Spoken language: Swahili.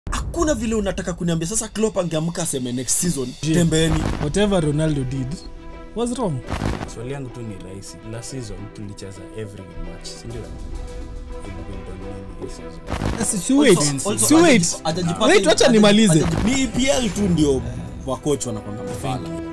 Hakuna vile unataka kuniambia sasa Klopp angeamka aseme next season tembeeni. Whatever Ronaldo did was wrong. Swali yangu tu ni rahisi. Last season tulicheza every match, si ndio? Wait, wacha nimalize. Ni EPL tu ndio wa coach wanakwambia mfala.